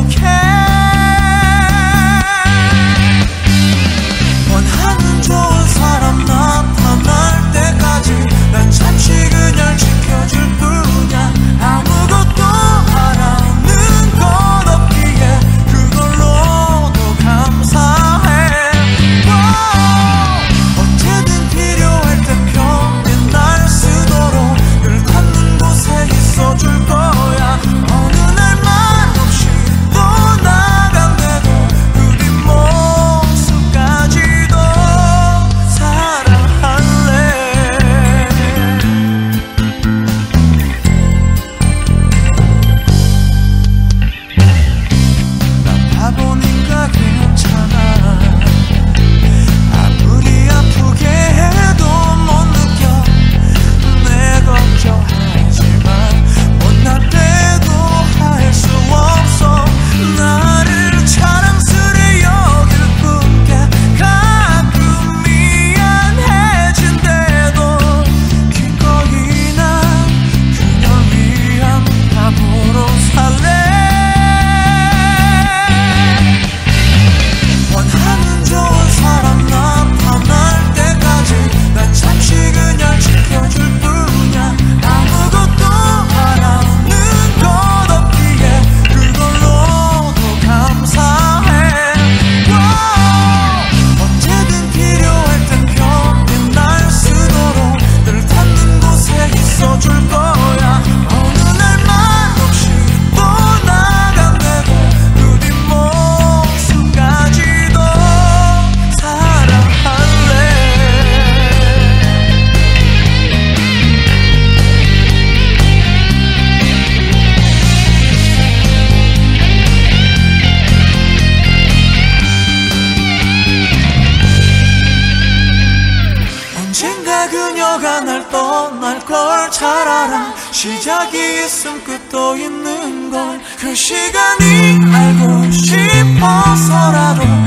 원하는 좋은 사람 나타날 때까지 난 잠시 그냥 지켜줄 뿐이야. 아무것도 바라는 것 없기에 그걸로도 감사해. 언제든 필요할 땐 편히 날 쓰도록 늘 닿는 곳에 있어줄 거야. 어느 날 말없이 또 나간대도 그 뒷모습까지도 사랑할래. 난 바보니까 괜찮아. 아무리 아프게 해도 못 느껴. 내 걱정하지만 못날 때도 할 수 없어. 나를 자랑스레 여길 뿐게 가끔 미안해진대도 기꺼이 난 그녀 위한 바보로 살래. 원하는 좋은 사람 나타날 때까지 난 잠시 그냥 지켜줄 뿐이야. 아무것도 바라는 것 없기에 그걸로도 감사해. 언제든 필요할 땐 편히 날 쓰도록 늘 닿는 곳에 있어줄 거야. 어느 날 말없이 또 나간대도 그 뒷모습까지도 사랑할래. 언젠가 그녀가 날 떠날 걸 잘 알아. 시작이 있음 끝도 있는 걸 그 시간이 알고 싶어서라도